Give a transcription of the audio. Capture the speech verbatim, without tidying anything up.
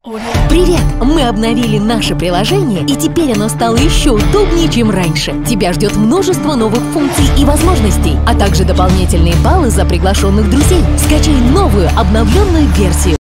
Привет! Мы обновили наше приложение, и теперь оно стало еще удобнее, чем раньше. Тебя ждет множество новых функций и возможностей, а также дополнительные баллы за приглашенных друзей. Скачай новую обновленную версию.